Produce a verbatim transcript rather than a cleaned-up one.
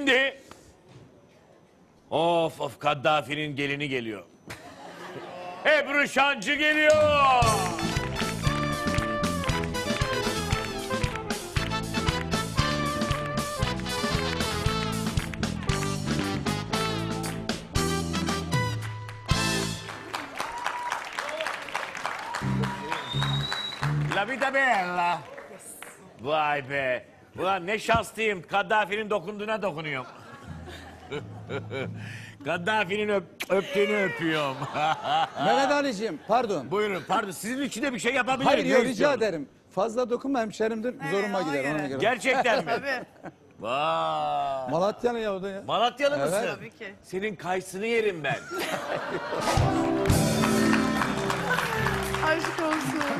Şimdi... Of of, Kaddafi'nin gelini geliyor. Ebru Şancı geliyor. La vita bella. Vay be. Ulan ne şanslıyım. Kaddafi'nin dokunduğuna dokunuyorum. Kaddafi'nin öp, öptüğünü öpüyorum. Mehmet Ali'ciğim pardon. Buyurun, pardon. Sizin için de bir şey yapabilirim. Hayır Ne yok, rica istiyorsunuz? ederim. Fazla dokunma, hemşerimdir. Zoruma ona gider göre. ona göre. Gerçekten mi? Tabii. Vay. Malatyalı ya o da ya. Malatyalı Evet. mısın? Tabii ki. Senin kayısını yerim ben. Aşk olsun.